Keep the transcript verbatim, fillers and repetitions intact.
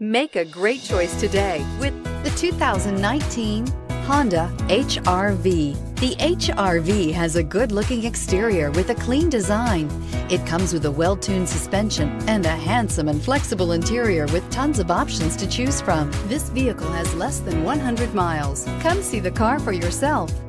Make a great choice today with the two thousand nineteen Honda H R V. The H R V has a good-looking exterior with a clean design. It comes with a well-tuned suspension and a handsome and flexible interior with tons of options to choose from. This vehicle has less than one hundred miles. Come see the car for yourself.